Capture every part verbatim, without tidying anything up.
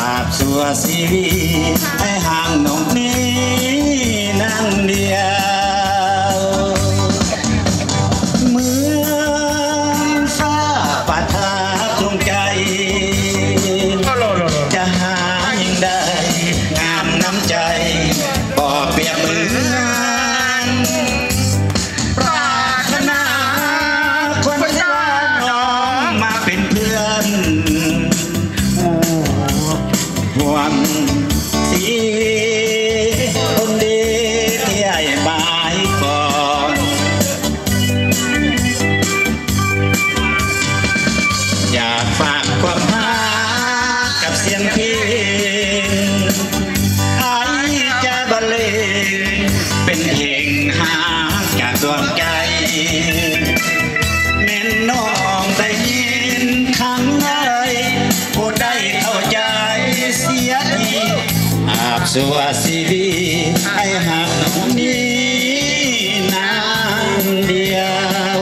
อาบสัวชีวิตให้ห่างนกนี้นั่งเดียวเมื่อฟ้าประทานดวงใจจะหายิ่งได้งามน้ำใจบ่เปรียบเหมือนปรารถนาคนที่ว่าน้องมาเป็นเพื่อนห่วงสีคนดีที่ให้บายก่อนอยากฝากความรักกับเสียงเพลงไอ้จะบรรเลงเป็นเพลงหาจากดวงใจแม่น้องได้ยินครั้งใดผู้ได้เข้าใจเสียทีอาบสัวชีวิตให้หักน้องนี้นานเดียว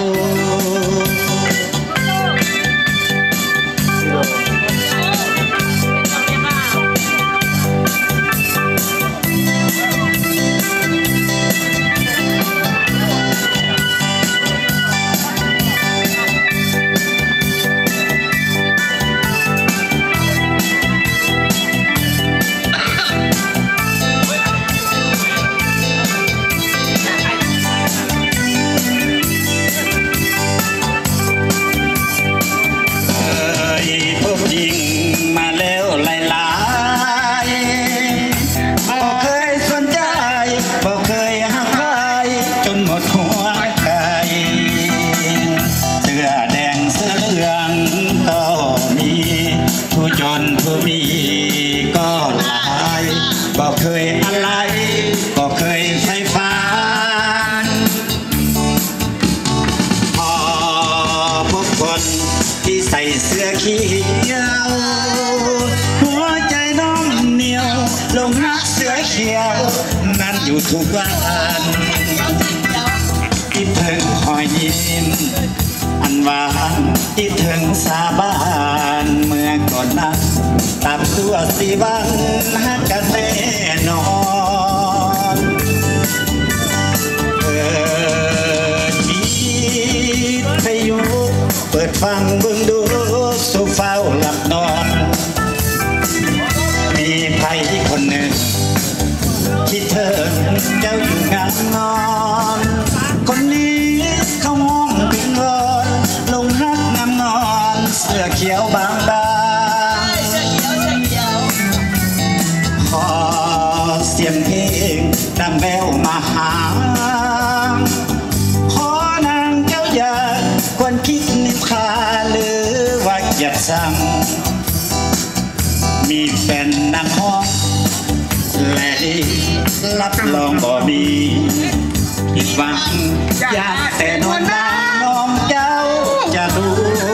ยิงมาแล้วหลายหลายบ่เคยสนใจบ่เคยหักใครจนหมดหัวใจเสื้อแดงเสื้อเหลืองก็มีผู้จนผู้มีก็หลายบ่เคยอะไรบ่เคยไฟฟ้าพอพบคนที่ใส่เสื้อเขียวหัวใจน้องเหนียวลงรักเสื้อเขียวนั่นอยู่ทุกวันที่เพิ่งคอยยิ้มอันหวานที่ถึงสาบานเมื่อก่อนนั้นตามตัวสีวันหักกันแน่นอนเปิดมีไปอยู่เปิดฟังเบิ่งดูสุเฝ้าหลับนอนมีใครคนหนึ่งคิดเธอเจ้าอยู่งานนอนคนนี้เขามองพิงวอนลงรักงามนอนเสื้อเขียวบางบางขอเสียงเพลงดังแววมาหาขอนางเจ้าอย่าควรคิดนิพพานหรือว่าเกียรติสั่งมีแฟนนางห้องและรับรองบ่มีผิดหวังอยากแต่นวลนางน้องเจ้าจะรู้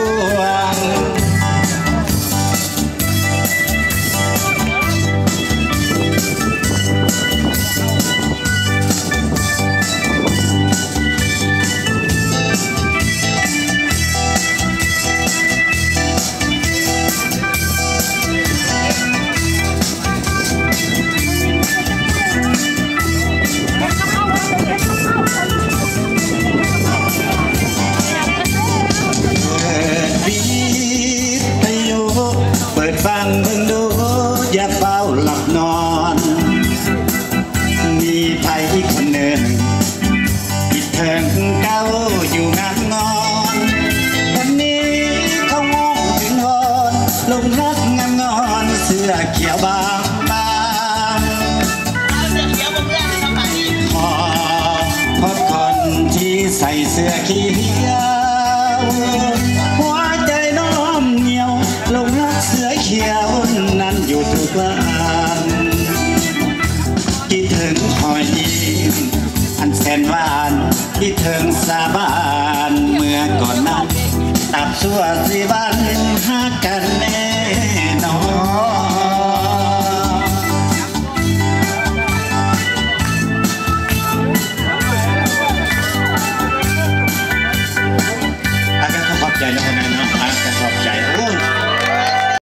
ฟังเบิ่งดูอย่าเฝ้าหลับนอนมีใครอีกคนหนึ่งคิดถึงเก้าอยู่งานนอนวันนี้เขามองถึงหอนลงรักงามงอนเสื้อเขียวบางบางขอพบคนที่ใส่เสื้อเขียวหัวใจน้อมเหนียวลงรักเสื้อเขียวนั้นอยู่ทุกวันคิดถึงคอยยิ้มอันแสนหวานคิดถึงสาบานเมื่อก่อนนั้นตับสัวสีวันหากันแน่